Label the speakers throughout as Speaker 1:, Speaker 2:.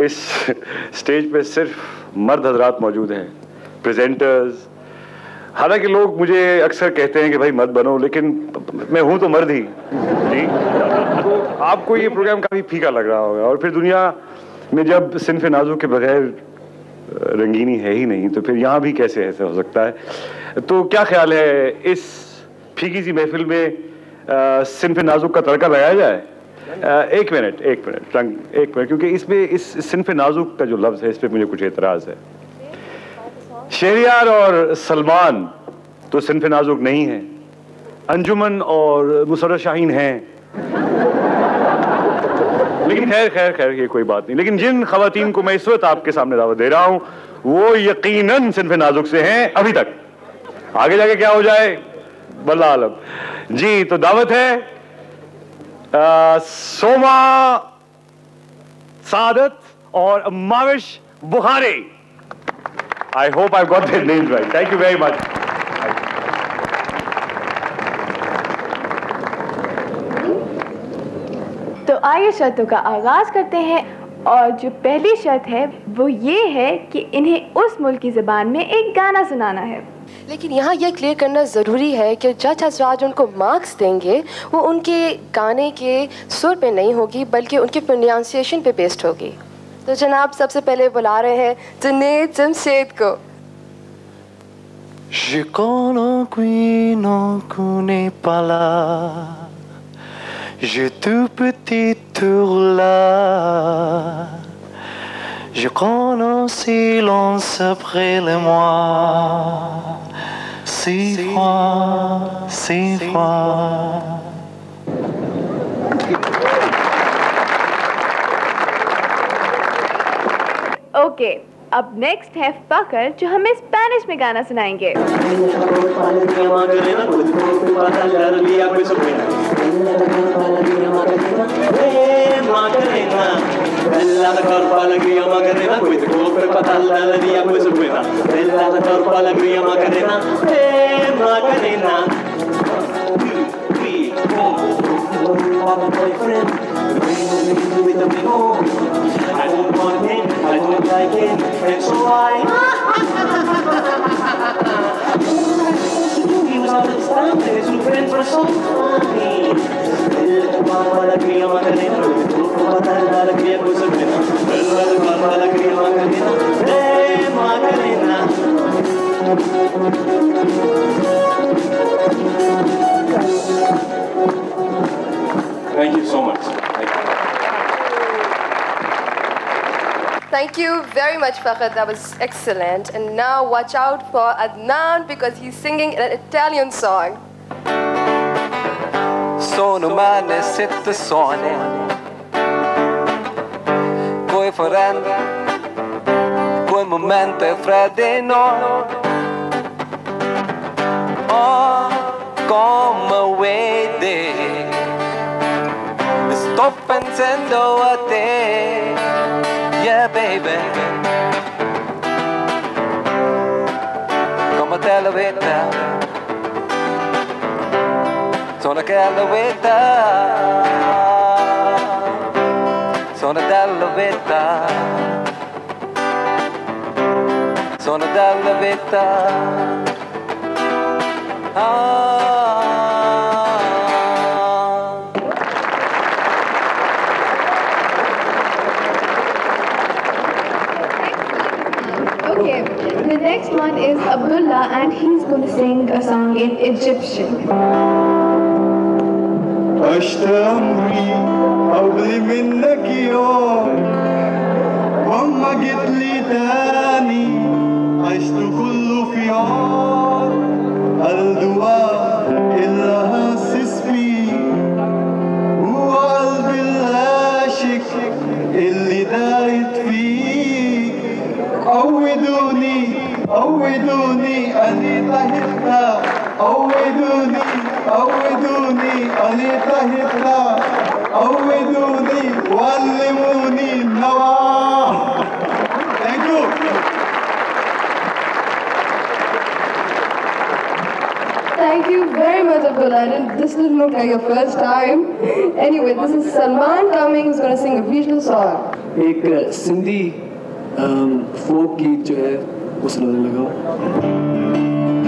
Speaker 1: इस स्टेज पे सिर्फ मर्द हजरात मौजूद हैं, प्रेजेंटर्स। हालांकि लोग मुझे अक्सर कहते हैं कि भाई मत बनो, लेकिन मैं हूं तो मर्द ही जी। तो आपको ये प्रोग्राम काफी फीका लग रहा होगा, और फिर दुनिया में जब सिन्फ नाजुक के बगैर रंगीनी है ही नहीं, तो फिर यहाँ भी कैसे ऐसा हो सकता है। तो क्या ख्याल है, इस फीकी सी महफिल में सिन्फ नाजुक का तड़का लगाया जाए? एक मिनट, क्योंकि इसमें इस सिन्फ नाजुक का जो लफ्ज है, इस पे मुझे कुछ एतराज है। शहरियार और सलमान तो सिन्फ नाजुक नहीं है, अंजुमन और मुसर्रत शाहीन हैं। लेकिन खैर ये कोई बात नहीं। लेकिन जिन खवातीन को मैं इस वक्त आपके सामने दावत दे रहा हूं, वो यकीनन सिन्फ नाजुक से हैं अभी तक। आगे जाके क्या हो जाए वल्लाह आलम जी। तो दावत है सोमा सादत और Mavish Bukhari. I hope I've got their names right. Thank you very much.
Speaker 2: तो आइए शर्तों का आगाज करते हैं, और जो पहली शर्त है वो ये है कि इन्हें उस मुल्क की ज़बान में एक गाना सुनाना है।
Speaker 3: लेकिन यहाँ यह क्लियर करना ज़रूरी है कि जज हज़रात उनको मार्क्स देंगे वो उनके गाने के सुर पे नहीं होगी, बल्कि उनके प्रोनाउंसिएशन पे बेस्ड होगी। तो जनाब सबसे पहले बुला रहे हैं जुनैद जमशेद को।
Speaker 4: Je connais qui non connaît pas là, je tout petit tour là, je connais silence après le mois, si froid, si froid.
Speaker 2: Okay, अब नेक्स्ट है फकर, जो हमें स्पेनिश में गाना सुनाएंगे।
Speaker 4: I don't want him, I don't like him, and so he was understanding, his new friends were so funny. La cría Macarena, la cría Macarena, la cría Macarena, Macarena. Thank you so much.
Speaker 3: Thank you very much, Fakhr. That was excellent. And now watch out for Adnan, because he's singing an Italian song.
Speaker 5: Sono male sette sone, coi forende, coi momenti freddi no. Oh, come vedi, sto pensando a te. Yeah, baby, come te la vita, sono che la vita, sono della vita, sono della vita.
Speaker 2: Okay, the next one is Abdullah, and he's going to sing a song in Egyptian.
Speaker 6: اشتمري قبل منك يوم وما جيت لي تاني عشت كله في عار الدواء اللي هسس فيه هو قلبي العاشق اللي دايت فيه عودوني أنيتا هتا عودوني أنيتا هتا عودوني وعلموني النوى. Thank you.
Speaker 2: Thank you very much, Abdullah. This didn't look like your first time. Anyway, this is Salman coming, who's going to sing a regional song.
Speaker 7: एक सिंधी फोक गीत जो है वो सुनाने लगा।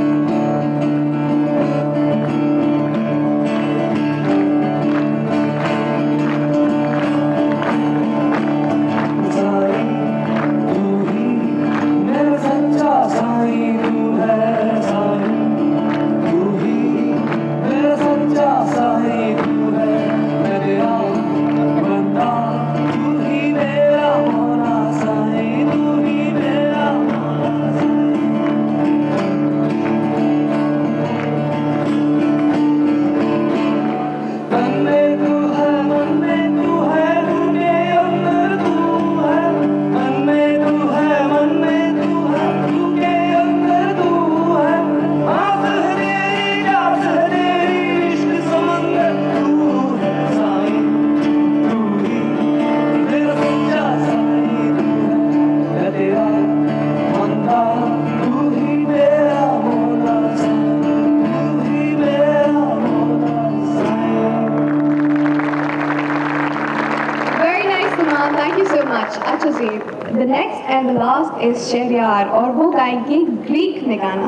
Speaker 2: अच्छा जी, the next and the last is Shahryar और वो गाएंगे ग्रीक में गाना।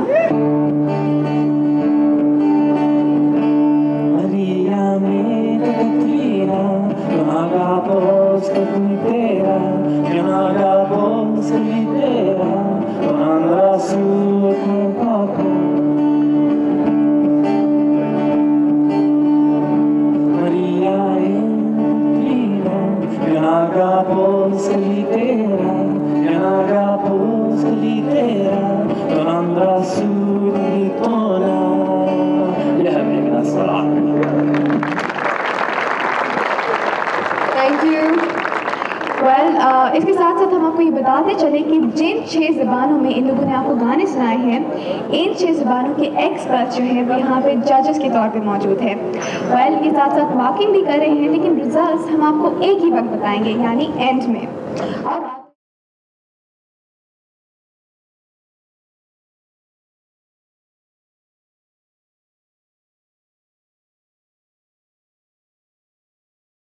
Speaker 2: इसके साथ साथ हम आपको ये बताते चले कि जिन 6 ज़बानों में इन लोगों ने आपको गाने सुनाए हैं, इन 6 ज़बानों के एक्सपर्ट जो हैं वो यहाँ पे जजेस के तौर पे मौजूद है। के साथ साथ मार्किंग भी कर रहे हैं, लेकिन रिजल्ट्स हम आपको एक ही वक्त बताएंगे, यानी एंड में।